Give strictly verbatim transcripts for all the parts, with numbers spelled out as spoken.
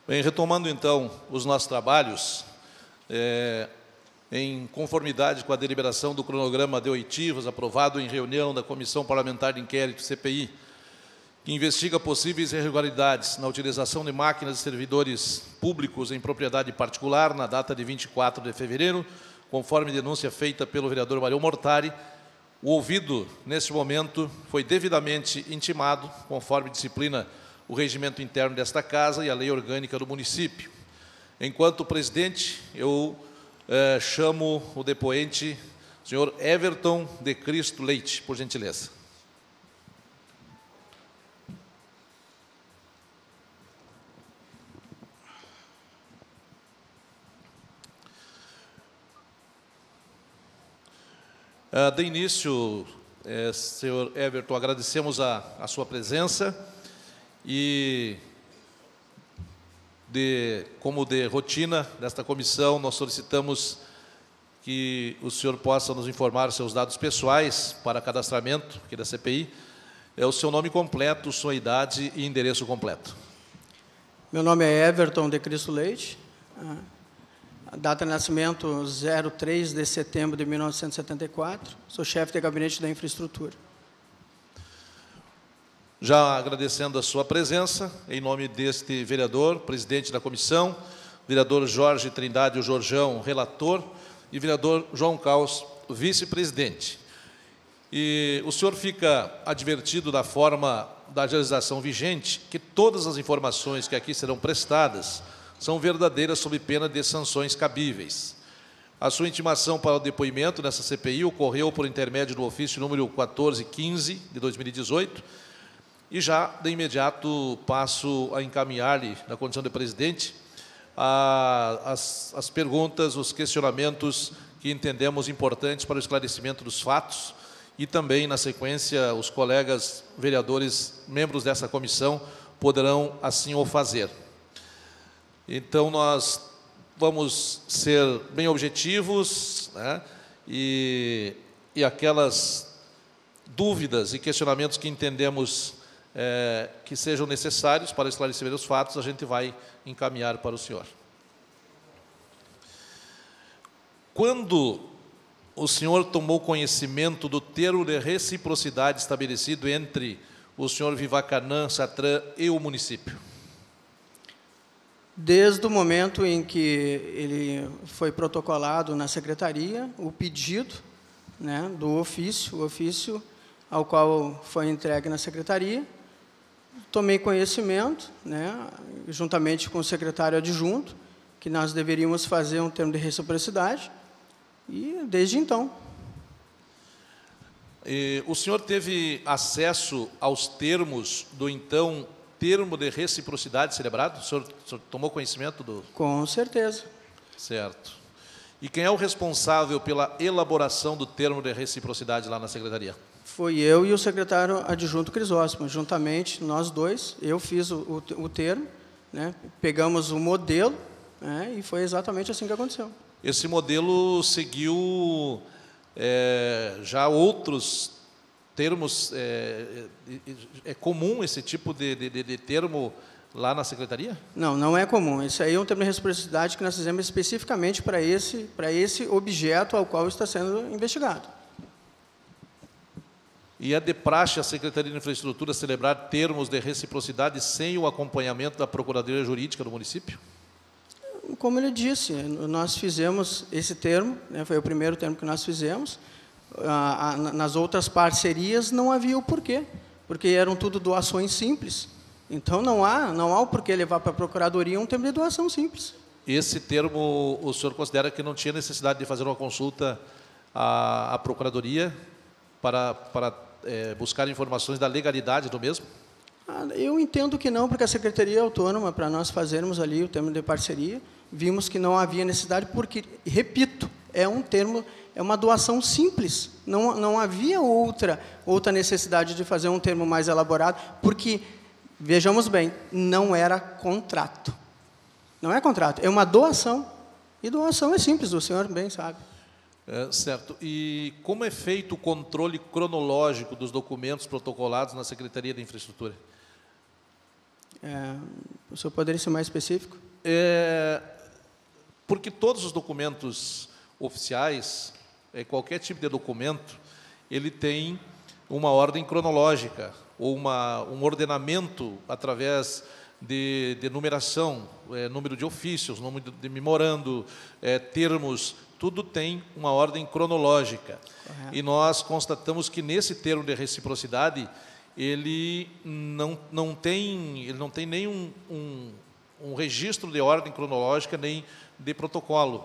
Bem, retomando então os nossos trabalhos, é, em conformidade com a deliberação do cronograma de oitivas aprovado em reunião da Comissão Parlamentar de Inquérito, C P I, que investiga possíveis irregularidades na utilização de máquinas e servidores públicos em propriedade particular na data de vinte e quatro de fevereiro, conforme denúncia feita pelo vereador Mário Mortari, o ouvido, nesse momento, foi devidamente intimado, conforme disciplina o regimento interno desta Casa e a lei orgânica do município. Enquanto presidente, eu eh, chamo o depoente, senhor Everton de Cristo Leite, por gentileza. Uh, de início, eh, senhor Everton, agradecemos a, a sua presença e, de, como de rotina desta comissão, nós solicitamos que o senhor possa nos informar seus dados pessoais para cadastramento aqui da C P I, é o seu nome completo, sua idade e endereço completo. Meu nome é Everton de Cristo Leite. A data de nascimento, zero três de setembro de mil novecentos e setenta e quatro. Sou chefe de gabinete da infraestrutura. Já agradecendo a sua presença, em nome deste vereador, presidente da comissão, vereador Jorge Trindade, o Jorjão, relator, e vereador João Caos, vice-presidente. E o senhor fica advertido da forma da legislação vigente que todas as informações que aqui serão prestadas são verdadeiras sob pena de sanções cabíveis. A sua intimação para o depoimento nessa C P I ocorreu por intermédio do ofício número quatorze quinze, de dois mil e dezoito, e já, de imediato, passo a encaminhar-lhe, na condição de presidente, a, as, as perguntas, os questionamentos que entendemos importantes para o esclarecimento dos fatos e também, na sequência, os colegas vereadores, membros dessa comissão, poderão assim o fazer. Então, nós vamos ser bem objetivos, né, e, e aquelas dúvidas e questionamentos que entendemos é, que sejam necessários para esclarecer os fatos, a gente vai encaminhar para o senhor. Quando o senhor tomou conhecimento do termo de reciprocidade estabelecido entre o senhor Vivacanã Satran e o município? Desde o momento em que ele foi protocolado na secretaria, o pedido, né, do ofício, o ofício ao qual foi entregue na secretaria, tomei conhecimento, né, juntamente com o secretário adjunto, que nós deveríamos fazer um termo de reciprocidade, e desde então. E o senhor teve acesso aos termos do então termo de reciprocidade celebrado? O senhor, o senhor tomou conhecimento do... Com certeza. Certo. E quem é o responsável pela elaboração do termo de reciprocidade lá na secretaria? Foi eu e o secretário adjunto Crisóstomo, juntamente, nós dois. Eu fiz o, o, o termo, né, pegamos o modelo, né, e foi exatamente assim que aconteceu. Esse modelo seguiu é, já outros termos, é, é comum esse tipo de, de, de termo lá na secretaria? Não, não é comum. Esse aí é um termo de reciprocidade que nós fizemos especificamente para esse, para esse objeto ao qual está sendo investigado. E é de praxe a Secretaria de Infraestrutura celebrar termos de reciprocidade sem o acompanhamento da Procuradoria Jurídica do município? Como ele disse, nós fizemos esse termo, né, foi o primeiro termo que nós fizemos. Ah, nas outras parcerias não havia o porquê, porque eram tudo doações simples. Então, não há, não há o porquê levar para a Procuradoria um termo de doação simples. Esse termo, o senhor considera que não tinha necessidade de fazer uma consulta à, à Procuradoria para, para é, buscar informações da legalidade do mesmo? Ah, eu entendo que não, porque a Secretaria é autônoma para nós fazermos ali o termo de parceria. Vimos que não havia necessidade, porque, repito, é um termo, é uma doação simples. Não, não havia outra, outra necessidade de fazer um termo mais elaborado, porque, vejamos bem, não era contrato. Não é contrato, é uma doação. E doação é simples, o senhor bem sabe. É, certo. E como é feito o controle cronológico dos documentos protocolados na Secretaria de Infraestrutura? É, o senhor poderia ser mais específico? É, porque todos os documentos oficiais, é, qualquer tipo de documento, ele tem uma ordem cronológica, ou uma, um ordenamento através de, de numeração, é, número de ofícios, número de memorando, é, termos, tudo tem uma ordem cronológica. Correto. E nós constatamos que nesse termo de reciprocidade, ele não, não tem, ele não tem nenhum um, um registro de ordem cronológica, nem de protocolo.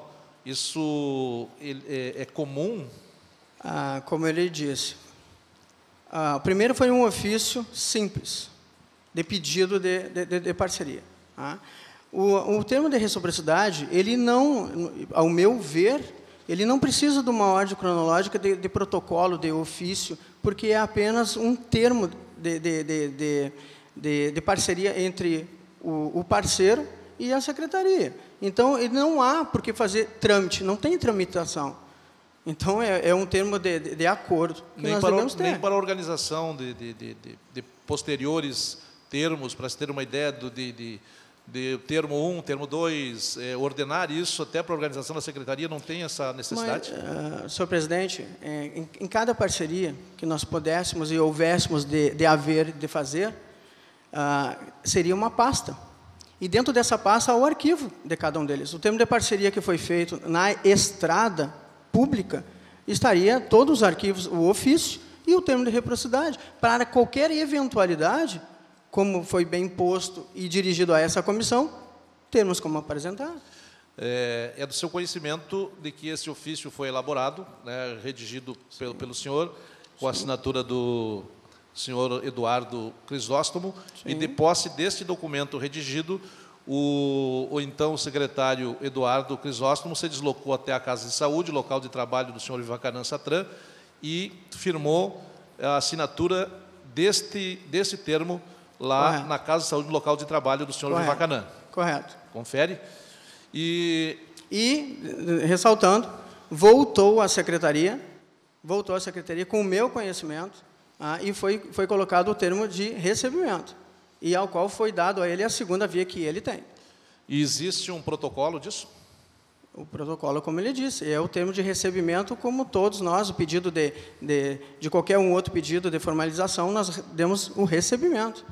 Isso é, é comum? Ah, como ele disse, ah, o primeiro foi um ofício simples, de pedido de, de, de parceria. Tá? O, o termo de reciprocidade, ele não, ao meu ver, ele não precisa de uma ordem cronológica de, de protocolo, de ofício, porque é apenas um termo de, de, de, de, de, de parceria entre o, o parceiro e a secretaria. Então, ele não há por que fazer trâmite, não tem tramitação. Então, é, é um termo de, de, de acordo que nem nós para, devemos ter. Nem para a organização de, de, de, de, de posteriores termos, para se ter uma ideia do, de, de, de termo um, termo dois, é, ordenar isso até para a organização da secretaria, não tem essa necessidade? Mas, uh, senhor presidente, é, em, em cada parceria que nós pudéssemos e houvéssemos de, de haver, de fazer, uh, seria uma pasta. E dentro dessa pasta há o arquivo de cada um deles. O termo de parceria que foi feito na estrada pública, estaria todos os arquivos, o ofício e o termo de reciprocidade. Para qualquer eventualidade, como foi bem posto e dirigido a essa comissão, temos como apresentar. É, é do seu conhecimento de que esse ofício foi elaborado, né, redigido pelo, pelo senhor, com a assinatura do senhor Eduardo Crisóstomo, Sim. E de posse deste documento redigido, o, o então secretário Eduardo Crisóstomo se deslocou até a Casa de Saúde, local de trabalho do senhor Vivacanã Satran, e firmou a assinatura deste, deste termo lá Correto. Na Casa de Saúde, no local de trabalho do senhor Correto. Vivacanã. Correto. Confere. E, e, ressaltando, voltou à secretaria, voltou à secretaria com o meu conhecimento, ah, e foi, foi colocado o termo de recebimento, e ao qual foi dado a ele a segunda via que ele tem. E existe um protocolo disso? O protocolo, como ele disse, é o termo de recebimento, como todos nós, o pedido de, de, de qualquer um outro pedido de formalização, nós demos o recebimento.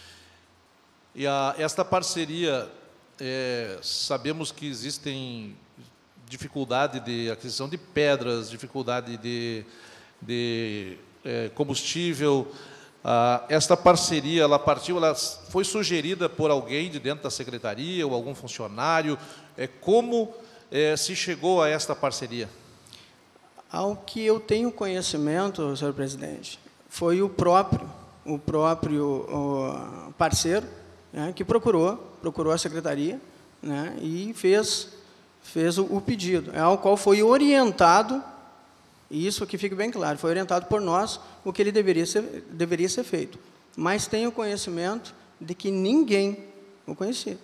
E a, esta parceria, é, sabemos que existem dificuldade de aquisição de pedras, dificuldade de, de é, combustível. Ah, esta parceria, ela partiu, ela foi sugerida por alguém de dentro da secretaria ou algum funcionário? É, como é, se chegou a esta parceria? Ao que eu tenho conhecimento, senhor presidente, foi o próprio, o próprio o parceiro, né, que procurou, procurou a secretaria, né, e fez, fez o, o pedido, ao qual foi orientado, e isso aqui fica bem claro, foi orientado por nós o que ele deveria ser, deveria ser feito. Mas tenho conhecimento de que ninguém o conhecia.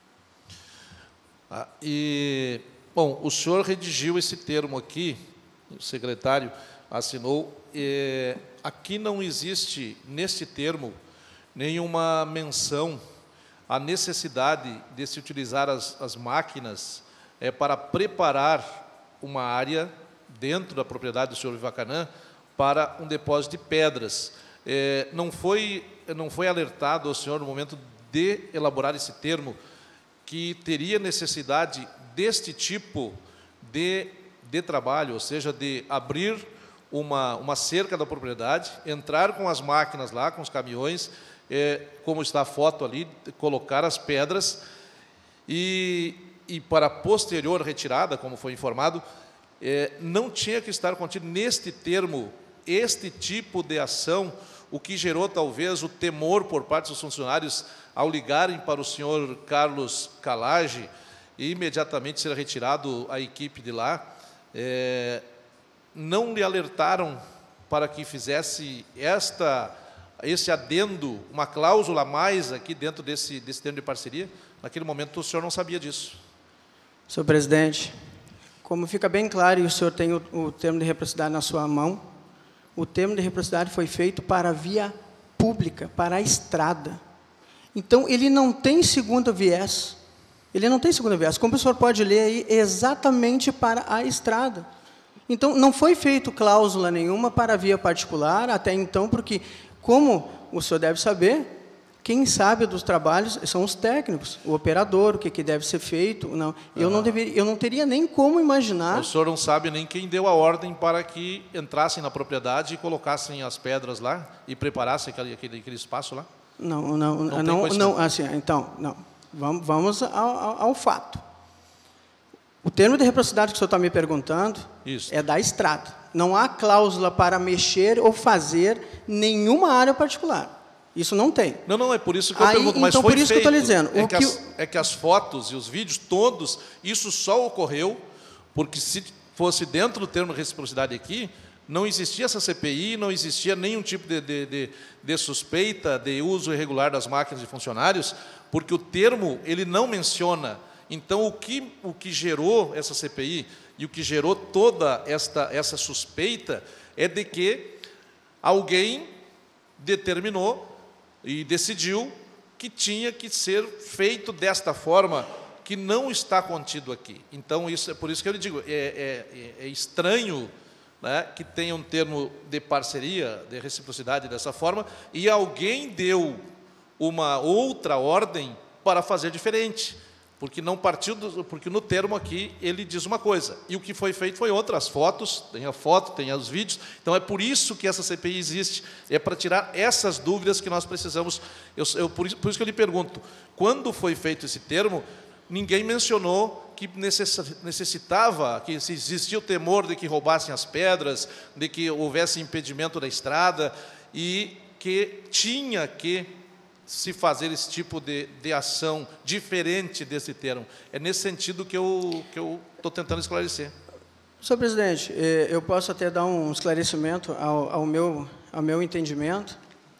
Ah, e, bom, o senhor redigiu esse termo aqui, o secretário assinou, e aqui não existe, nesse termo, nenhuma menção à necessidade de se utilizar as, as máquinas é, para preparar uma área dentro da propriedade do senhor Vivacanã para um depósito de pedras. É, não foi, não foi alertado ao senhor, no momento de elaborar esse termo, que teria necessidade deste tipo de, de trabalho, ou seja, de abrir uma, uma cerca da propriedade, entrar com as máquinas lá, com os caminhões, é, como está a foto ali, colocar as pedras e, e para a posterior retirada, como foi informado, é, não tinha que estar contido neste termo, este tipo de ação, o que gerou talvez o temor por parte dos funcionários ao ligarem para o senhor Carlos Calage e imediatamente ser retirado a equipe de lá. É, não lhe alertaram para que fizesse esta, esse adendo, uma cláusula a mais aqui dentro desse, desse termo de parceria? Naquele momento o senhor não sabia disso. Senhor presidente, como fica bem claro, e o senhor tem o, o termo de reciprocidade na sua mão, o termo de reciprocidade foi feito para a via pública, para a estrada. Então, ele não tem segundo viés. Ele não tem segundo viés. Como o senhor pode ler aí, exatamente para a estrada. Então, não foi feito cláusula nenhuma para a via particular, até então, porque, como o senhor deve saber, quem sabe dos trabalhos são os técnicos, o operador, o que, que deve ser feito. Não. Eu, ah. não deveria, eu não teria nem como imaginar... O senhor não sabe nem quem deu a ordem para que entrassem na propriedade e colocassem as pedras lá e preparassem aquele, aquele, aquele espaço lá? Não, não, não, não, não, não assim, então, não. Vamos, vamos ao, ao, ao fato. O termo de reciprocidade que o senhor está me perguntando Isso. é da estrada. Não há cláusula para mexer ou fazer nenhuma área particular. Isso não tem. Não, não, é por isso que eu Aí, pergunto, mas então, foi por isso feito. que eu estou dizendo. É o que, que as, é que as fotos e os vídeos todos, isso só ocorreu porque se fosse dentro do termo de reciprocidade aqui, não existia essa C P I, não existia nenhum tipo de, de, de, de suspeita de uso irregular das máquinas e funcionários, porque o termo ele não menciona. Então, o que, o que gerou essa C P I e o que gerou toda esta, essa suspeita é de que alguém determinou e decidiu que tinha que ser feito desta forma, que não está contido aqui. Então, isso é por isso que eu lhe digo, é, é, é estranho, né, que tenha um termo de parceria, de reciprocidade dessa forma, e alguém deu uma outra ordem para fazer diferente, porque não partiu do, porque no termo aqui ele diz uma coisa, e o que foi feito foi outra. As fotos, tem a foto, tem os vídeos, então é por isso que essa C P I existe, é para tirar essas dúvidas que nós precisamos. Eu, eu, por, isso, por isso que eu lhe pergunto, quando foi feito esse termo, ninguém mencionou que necessitava, que se existia o temor de que roubassem as pedras, de que houvesse impedimento da estrada, e que tinha que se fazer esse tipo de, de ação diferente desse termo. É nesse sentido que eu que eu estou tentando esclarecer. Senhor presidente, eu posso até dar um esclarecimento ao, ao, meu, ao meu entendimento.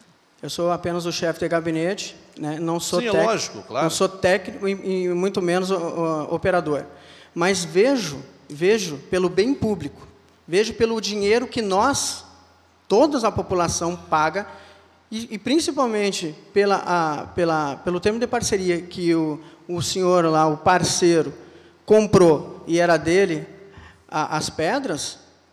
Eu sou apenas o chefe de gabinete, né? Não sou Sim, é tec... lógico, claro. Não sou técnico e, e muito menos o, o, operador. Mas vejo, vejo pelo bem público, vejo pelo dinheiro que nós, toda a população paga, E, e principalmente pela, a, pela, pelo termo de parceria que o, o senhor lá, o parceiro, comprou e era dele a, as pedras,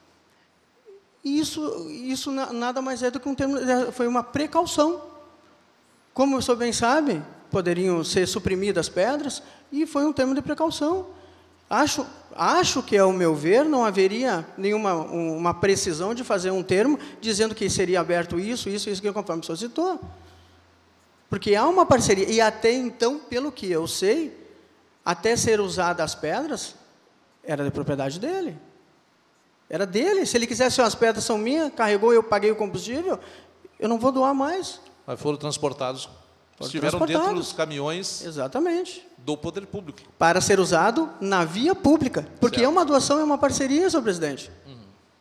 isso, isso na, nada mais é do que um termo, foi uma precaução. Como o senhor bem sabe, poderiam ser suprimidas as pedras, e foi um termo de precaução. Acho, acho que, ao meu ver, não haveria nenhuma uma precisão de fazer um termo dizendo que seria aberto isso, isso, isso, que conforme o senhor citou. Porque há uma parceria, e até então, pelo que eu sei, até ser usada as pedras, era de propriedade dele. Era dele. Se ele quisesse, as pedras são minhas, carregou, eu paguei o combustível, eu não vou doar mais. Mas foram transportados, foram estiveram transportados. dentro dos caminhões. Exatamente. Do poder público. Para ser usado na via pública. Porque certo. É uma doação, é uma parceria, senhor presidente. Uhum.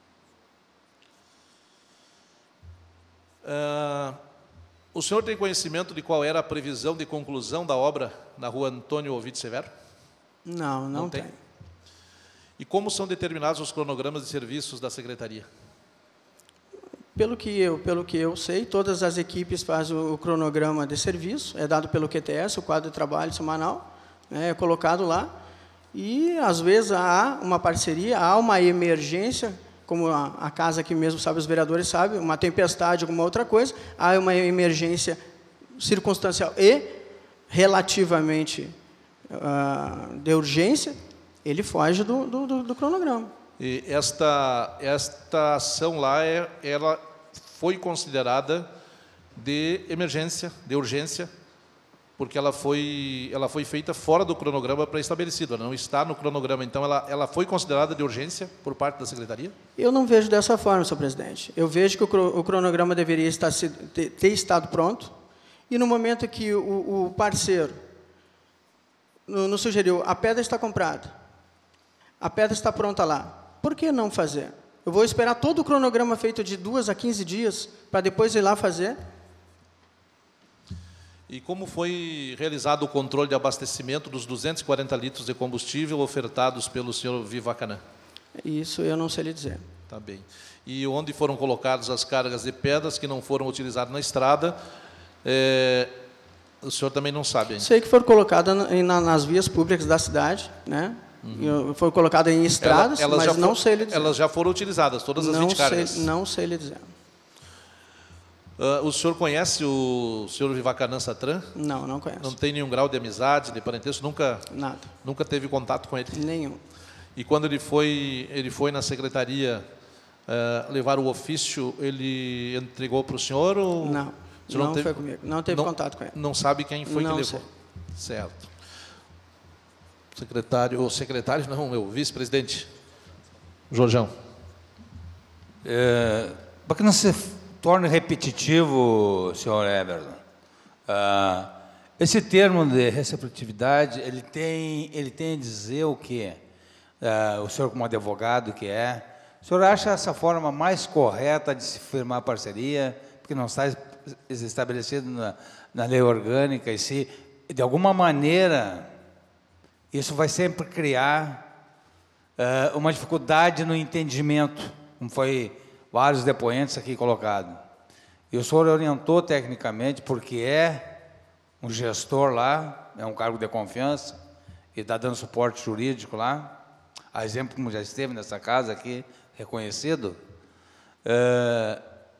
Uh, o senhor tem conhecimento de qual era a previsão de conclusão da obra na rua Antônio Ovidio Severo? Não, não, não tem. tem. E como são determinados os cronogramas de serviços da Secretaria? Pelo que eu, pelo que eu sei, todas as equipes fazem o cronograma de serviço, é dado pelo Q T S, o quadro de trabalho semanal, né, é colocado lá, e às vezes há uma parceria, há uma emergência, como a, a casa aqui mesmo, sabe, os vereadores sabem, uma tempestade, alguma outra coisa, há uma emergência circunstancial e relativamente uh, de urgência, ele foge do, do, do, do cronograma. E esta, esta ação lá, é, ela foi considerada de emergência, de urgência, porque ela foi, ela foi feita fora do cronograma pré-estabelecido, ela não está no cronograma, então ela, ela foi considerada de urgência por parte da Secretaria? Eu não vejo dessa forma, senhor presidente. Eu vejo que o cronograma deveria estar, ter, ter estado pronto, e no momento que o, o parceiro nos sugeriu, a pedra está comprada, a pedra está pronta lá, por que não fazer? Eu vou esperar todo o cronograma feito de duas a quinze dias para depois ir lá fazer? E como foi realizado o controle de abastecimento dos duzentos e quarenta litros de combustível ofertados pelo senhor Vivacanã? Isso eu não sei lhe dizer. Tá bem. E onde foram colocadas as cargas de pedras que não foram utilizadas na estrada, é, O senhor também não sabe ainda? Sei que foram colocadas na, na, nas vias públicas da cidade, né? Uhum. Foi colocada em estradas, Ela, mas não for, sei lhe dizer. Elas já foram utilizadas, todas as não vinte cargas? Sei, não sei lhe dizer. Uh, o senhor conhece o senhor Vivacanã Satran? Não, não conheço. Não tem nenhum grau de amizade, de parentesco? Nunca? Nada. Nunca teve contato com ele? Nenhum. E quando ele foi, ele foi na secretaria uh, levar o ofício, ele entregou para o senhor? Ou não, não, não teve, foi comigo. Não teve não, contato com ele. Não sabe quem foi não que levou? Sei. Certo. Secretário, ou secretário não, meu vice-presidente, Jorjão. É, para que não se torne repetitivo, senhor Everton, ah, esse termo de reciprocidade, ele tem, ele tem a dizer o quê? Ah, o senhor como advogado que é, o senhor acha essa forma mais correta de se firmar parceria, porque não está estabelecido na, na lei orgânica, e se, de alguma maneira, isso vai sempre criar uh, uma dificuldade no entendimento, como foi vários depoentes aqui colocados. E o senhor orientou tecnicamente, porque é um gestor lá, é um cargo de confiança, e está dando suporte jurídico lá, a exemplo como já esteve nessa casa aqui, reconhecido. Uh,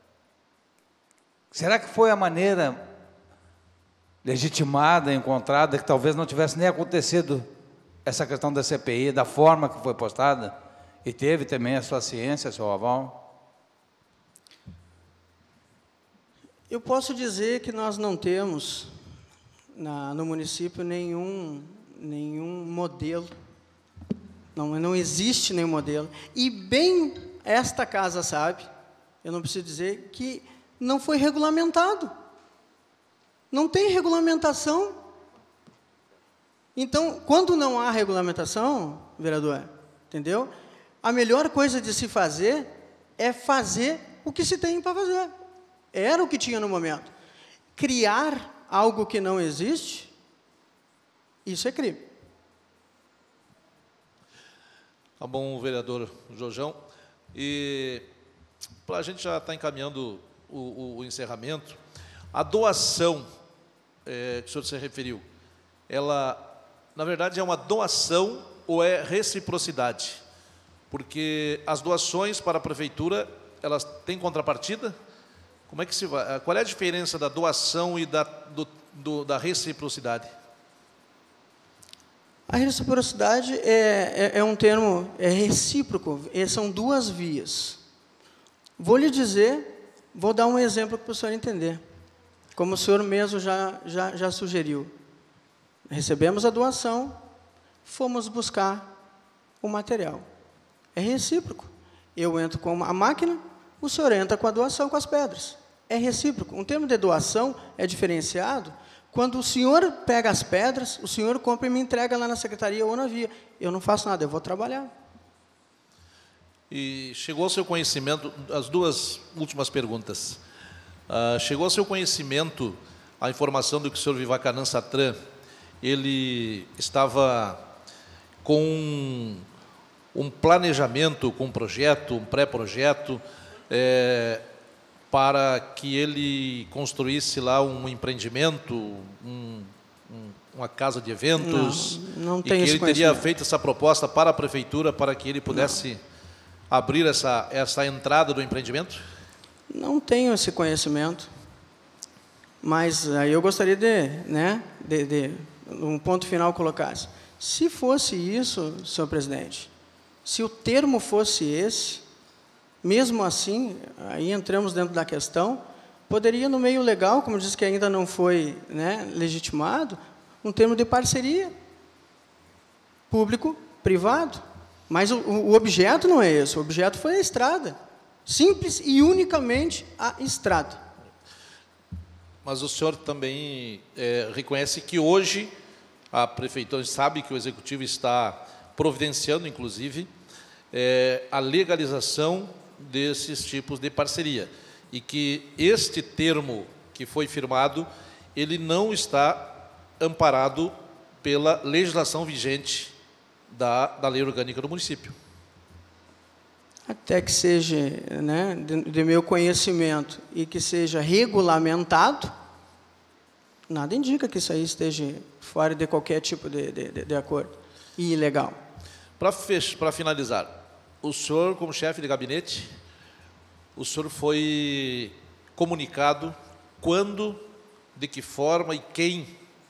será que foi a maneira legitimada, encontrada, que talvez não tivesse nem acontecido essa questão da C P I, da forma que foi postada, e teve também a sua ciência, seu aval? Eu posso dizer que nós não temos na, no município nenhum, nenhum modelo, não, não existe nenhum modelo, e bem esta casa sabe, eu não preciso dizer, que não foi regulamentado, não tem regulamentação. Então, quando não há regulamentação, vereador, entendeu? A melhor coisa de se fazer é fazer o que se tem para fazer. Era o que tinha no momento. Criar algo que não existe, isso é crime. Tá bom, vereador Jorjão. E para a gente já estar encaminhando o, o, o encerramento, a doação é, que o senhor se referiu, ela, na verdade, é uma doação ou é reciprocidade? Porque as doações para a prefeitura, elas têm contrapartida? Como é que se vai? Qual é a diferença da doação e da, do, do, da reciprocidade? A reciprocidade é, é, é um termo é recíproco, é, são duas vias. Vou lhe dizer, vou dar um exemplo para o senhor entender, como o senhor mesmo já, já, já sugeriu. Recebemos a doação, fomos buscar o material. É recíproco. Eu entro com a máquina, o senhor entra com a doação, com as pedras. É recíproco. Um termo de doação é diferenciado quando o senhor pega as pedras, o senhor compra e me entrega lá na secretaria ou na via. Eu não faço nada, eu vou trabalhar. E chegou ao seu conhecimento, as duas últimas perguntas, uh, chegou ao seu conhecimento a informação do que o senhor Vivacanã Satran, ele estava com um, um planejamento, com um projeto, um pré-projeto, é, para que ele construísse lá um empreendimento, um, um, uma casa de eventos, não, não e tem que esse ele teria feito essa proposta para a prefeitura para que ele pudesse não. abrir essa, essa entrada do empreendimento? Não tenho esse conhecimento, mas aí eu gostaria de, né, de, de um ponto final colocasse. Se fosse isso, senhor presidente, se o termo fosse esse, mesmo assim, aí entramos dentro da questão, poderia no meio legal, como diz que ainda não foi, né, legitimado, um termo de parceria público-privado. Mas o, o objeto não é esse, o objeto foi a estrada. Simples e unicamente a estrada. Mas o senhor também é, reconhece que hoje a prefeitura sabe que o executivo está providenciando, inclusive, é, a legalização desses tipos de parceria. E que este termo que foi firmado, ele não está amparado pela legislação vigente da, da lei orgânica do município. Até que seja, né, de, de meu conhecimento, e que seja regulamentado, Nada indica que isso aí esteja fora de qualquer tipo de, de, de acordo e ilegal. Para finalizar, o senhor, como chefe de gabinete, o senhor foi comunicado quando, de que forma e quem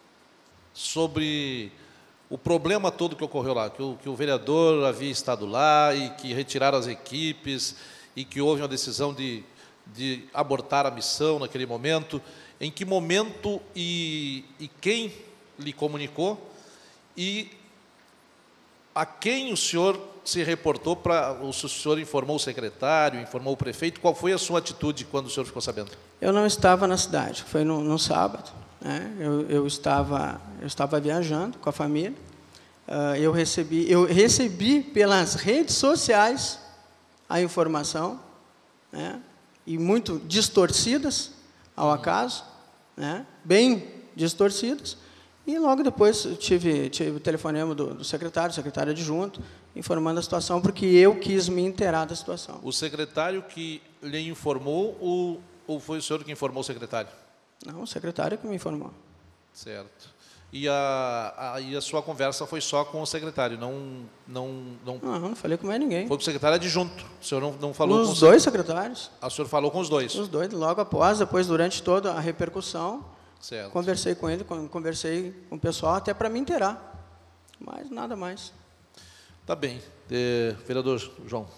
sobre o problema todo que ocorreu lá, que o, que o vereador havia estado lá e que retiraram as equipes e que houve uma decisão de, de abortar a missão naquele momento. Em que momento e, e quem lhe comunicou e a quem o senhor se reportou para o senhor informou o secretário, informou o prefeito? Qual foi a sua atitude quando o senhor ficou sabendo? Eu não estava na cidade, foi no, no sábado, né? eu, eu, estava, eu estava viajando com a família, uh, eu, recebi, eu recebi pelas redes sociais a informação, né? E muito distorcidas, ao acaso, né? Bem distorcidas, e logo depois tive, tive o telefonema do, do secretário, secretário adjunto, informando a situação, porque eu quis me inteirar da situação. O secretário que lhe informou ou, ou foi o senhor que informou o secretário? Não, o secretário que me informou. Certo. E a, a, e a sua conversa foi só com o secretário, não... Não, não, não, não falei com mais ninguém. Foi com o secretário adjunto, o senhor não, não falou os com... Os dois secretários. O senhor falou com os dois? Os dois, logo após, depois, durante toda a repercussão, certo. Conversei com ele, conversei com o pessoal, até para me inteirar, mas nada mais. Tá bem. É, vereador João.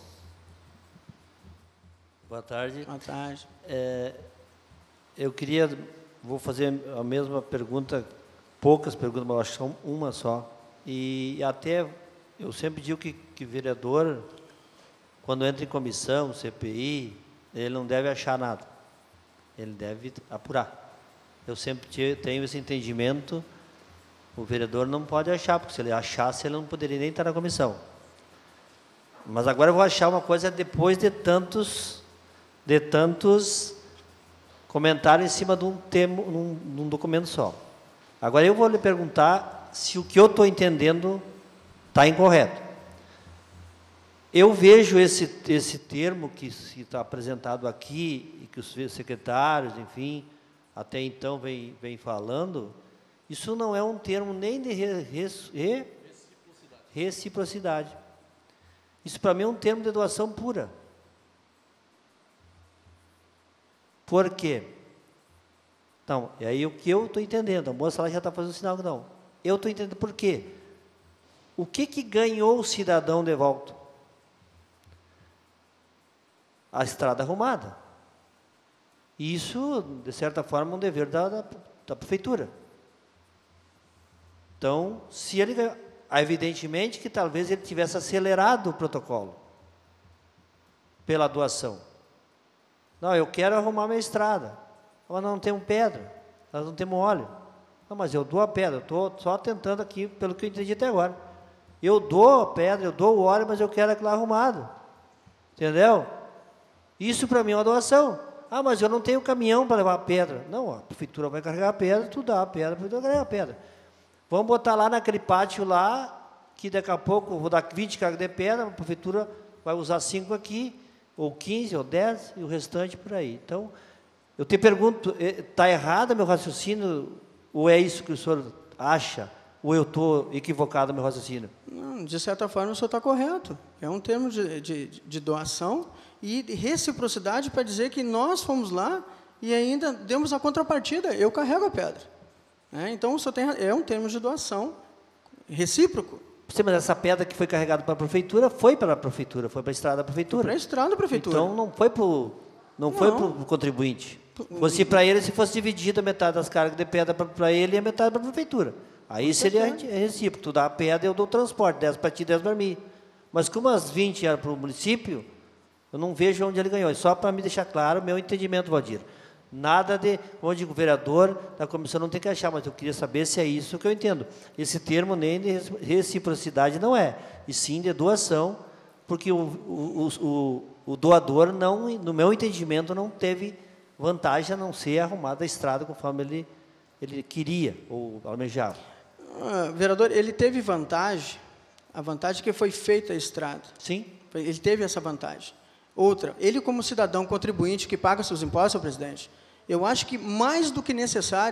Boa tarde. Boa tarde. É, eu queria, vou fazer a mesma pergunta, poucas perguntas, mas acho que são uma só. E até, eu sempre digo que, que vereador, quando entra em comissão, C P I, ele não deve achar nada. Ele deve apurar. Eu sempre tenho esse entendimento, o vereador não pode achar, porque se ele achasse, ele não poderia nem estar na comissão. Mas agora eu vou achar uma coisa depois de tantos, de tantos comentários em cima de um, termo, num, num documento só. Agora eu vou lhe perguntar se o que eu estou entendendo está incorreto. Eu vejo esse, esse termo que está apresentado aqui, e que os secretários, enfim, até então vem, vem falando, isso não é um termo nem de re, res, re, reciprocidade. reciprocidade. Isso para mim é um termo de doação pura. Por quê? Então, e aí o que eu estou entendendo, a moça lá já está fazendo sinal que não. Eu estou entendendo por quê. O que que ganhou o cidadão de volta? A estrada arrumada. E isso, de certa forma, é um dever da, da, da prefeitura. Então, se ele ganhou, evidentemente que talvez ele tivesse acelerado o protocolo pela doação. Não, eu quero arrumar minha estrada. Mas nós não temos pedra, nós não temos óleo. Não, mas eu dou a pedra, eu estou só tentando aqui, pelo que eu entendi até agora. Eu dou a pedra, eu dou o óleo, mas eu quero aquilo arrumado. Entendeu? Isso para mim é uma doação. Ah, mas eu não tenho caminhão para levar a pedra. Não, a prefeitura vai carregar a pedra, tu dá a pedra, a prefeitura vai carregar a pedra. Vamos botar lá naquele pátio lá, que daqui a pouco eu vou dar vinte cargas de pedra, a prefeitura vai usar cinco aqui, ou quinze, ou dez, e o restante por aí. Então, eu te pergunto, está errado meu raciocínio, ou é isso que o senhor acha, ou eu estou equivocado no meu raciocínio? Não, de certa forma, o senhor está correto. É um termo de, de, de doação e de reciprocidade para dizer que nós fomos lá e ainda demos a contrapartida, eu carrego a pedra. É, então, o senhor tem, é um termo de doação recíproco. Sim, mas essa pedra que foi carregada para a prefeitura, foi para a prefeitura, foi para a estrada da prefeitura. Para a estrada da prefeitura. Então, não foi para o não foi para o contribuinte. Fosse para ele, se fosse dividida metade das cargas de pedra para ele e a metade para a prefeitura. Aí seria recíproco. Tu dá a pedra e eu dou o transporte, dez para ti, dez para mim. Mas como as vinte eram para o município, eu não vejo onde ele ganhou. Só para me deixar claro o meu entendimento, Valdir. Nada de, como eu digo, o vereador da comissão não tem que achar, mas eu queria saber se é isso que eu entendo. Esse termo nem de reciprocidade não é, e sim de doação, porque o, o, o, o doador, não, no meu entendimento, não teve vantagem a não ser arrumada a estrada conforme ele, ele queria ou almejava. Ah, vereador, ele teve vantagem, a vantagem que foi feita a estrada. Sim. Ele teve essa vantagem. Outra, ele como cidadão contribuinte que paga seus impostos, senhor presidente, eu acho que mais do que necessário,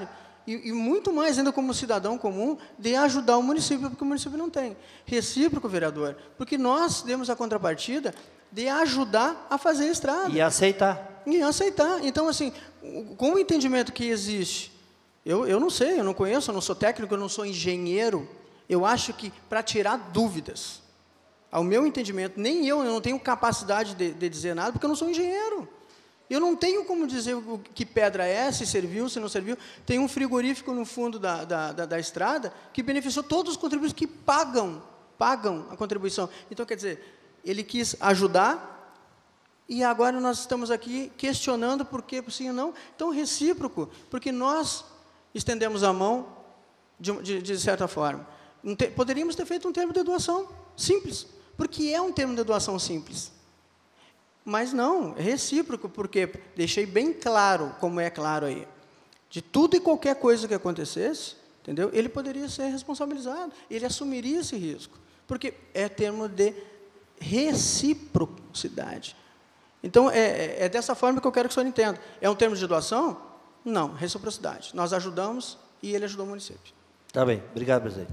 e, e muito mais ainda como cidadão comum, de ajudar o município, porque o município não tem. Recíproco, vereador, porque nós demos a contrapartida de ajudar a fazer a estrada. E aceitar. E aceitar. Então, assim, com o entendimento que existe, eu, eu não sei, eu não conheço, eu não sou técnico, eu não sou engenheiro, eu acho que para tirar dúvidas, ao meu entendimento, nem eu, eu não tenho capacidade de, de dizer nada, porque eu não sou engenheiro. Eu não tenho como dizer o que pedra é, se serviu, se não serviu. Tem um frigorífico no fundo da, da, da, da estrada que beneficiou todos os contribuintes que pagam, pagam a contribuição. Então, quer dizer, ele quis ajudar e agora nós estamos aqui questionando por que sim ou não. Então, recíproco, porque nós estendemos a mão de, de, de certa forma. Poderíamos ter feito um termo de doação simples, porque é um termo de doação simples. Mas não, é recíproco, porque deixei bem claro, como é claro aí, de tudo e qualquer coisa que acontecesse, entendeu? Ele poderia ser responsabilizado, ele assumiria esse risco, porque é termo de reciprocidade. Então, é, é dessa forma que eu quero que o senhor entenda. É um termo de doação? Não, reciprocidade. Nós ajudamos e ele ajudou o município. Tá bem, obrigado, presidente.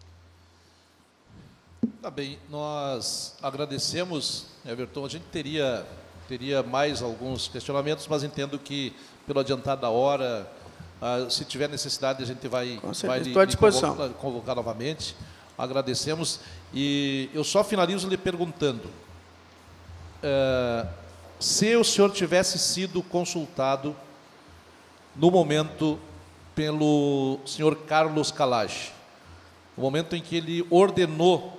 Tá bem, nós agradecemos, Everton. A gente teria, teria mais alguns questionamentos, mas entendo que, pelo adiantar da hora, ah, se tiver necessidade, a gente vai, vai lhe, Estou à disposição. lhe convocar, convocar novamente. Agradecemos. E eu só finalizo lhe perguntando, eh, se o senhor tivesse sido consultado, no momento, pelo senhor Carlos Kalash, no momento em que ele ordenou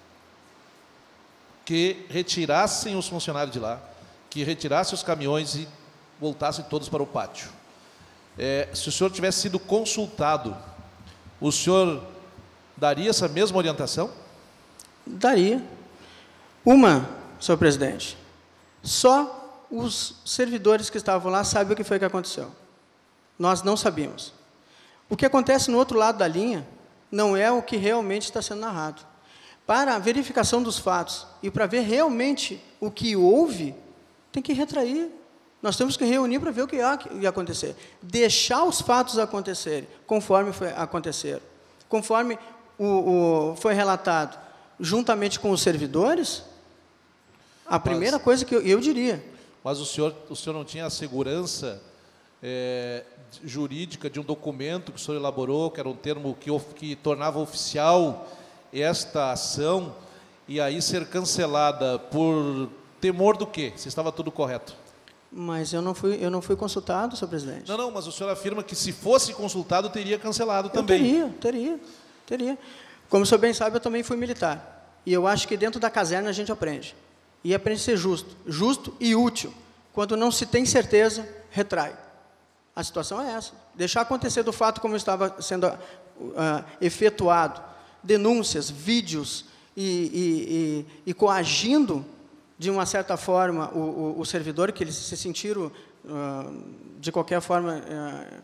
que retirassem os funcionários de lá, que retirassem os caminhões e voltassem todos para o pátio. É, se o senhor tivesse sido consultado, o senhor daria essa mesma orientação? Daria. Uma, senhor presidente, só os servidores que estavam lá sabem o que foi que aconteceu. Nós não sabíamos. O que acontece no outro lado da linha não é o que realmente está sendo narrado. Para a verificação dos fatos e para ver realmente o que houve, tem que retrair. Nós temos que reunir para ver o que ia acontecer. Deixar os fatos acontecerem, conforme foi acontecer. Conforme o, o, foi relatado, juntamente com os servidores, a primeira mas, coisa que eu, eu diria. Mas o senhor, o senhor não tinha a segurança é, jurídica de um documento que o senhor elaborou, que era um termo que, que tornava oficial esta ação, e aí ser cancelada por temor do quê? Se estava tudo correto. Mas eu não fui, eu não fui consultado, senhor presidente. Não, não, mas o senhor afirma que se fosse consultado, teria cancelado também. Eu teria, teria, teria. Como o senhor bem sabe, eu também fui militar. E eu acho que dentro da caserna a gente aprende. E aprende a ser justo. Justo e útil. Quando não se tem certeza, retrai. A situação é essa. Deixar acontecer do fato como estava sendo uh, efetuado, denúncias, vídeos, e, e, e, e coagindo, de uma certa forma, o, o, o servidor, que eles se sentiram, uh, de qualquer forma, uh,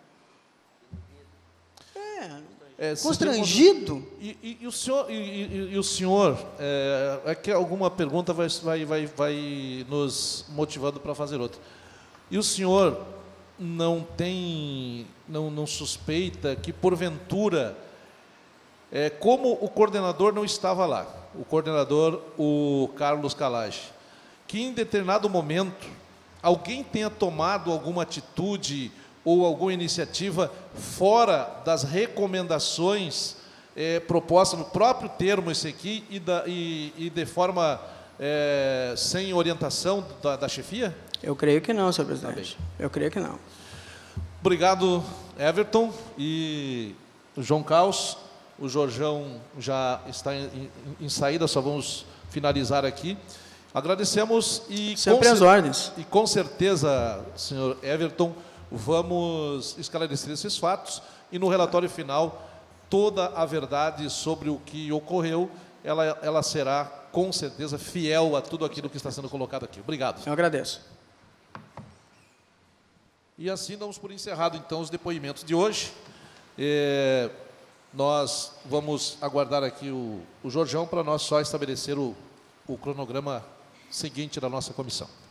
é, é, constrangido. E, e, e o senhor, e, e, e o senhor é, é que alguma pergunta vai, vai, vai, vai nos motivando para fazer outra. E o senhor não tem, não, não suspeita que, porventura, É, como o coordenador não estava lá, o coordenador, o Carlos Kalash, que em determinado momento alguém tenha tomado alguma atitude ou alguma iniciativa fora das recomendações é, propostas no próprio termo esse aqui e, da, e, e de forma é, sem orientação da, da chefia? Eu creio que não, senhor presidente. Tá, eu creio que não. Obrigado, Everton e João Carlos. O Jorjão já está em, em, em saída, só vamos finalizar aqui. Agradecemos e sempre às ordens. E com certeza, senhor Everton, vamos esclarecer esses fatos e no relatório final toda a verdade sobre o que ocorreu, ela, ela será com certeza fiel a tudo aquilo que está sendo colocado aqui. Obrigado. Eu agradeço. E assim damos por encerrado então os depoimentos de hoje. É... Nós vamos aguardar aqui o, o Jorjão para nós só estabelecer o, o cronograma seguinte da nossa comissão.